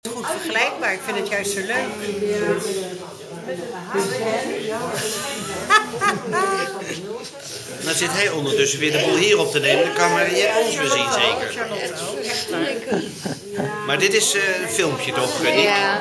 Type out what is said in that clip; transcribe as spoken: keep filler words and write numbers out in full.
Goed vergelijkbaar, ik vind het juist zo leuk. Dan zit hij ondertussen weer de boel hier op te nemen. Dan kan Mariette ons weer zien, zeker. Maar dit is uh, een filmpje toch, Nick? Ja.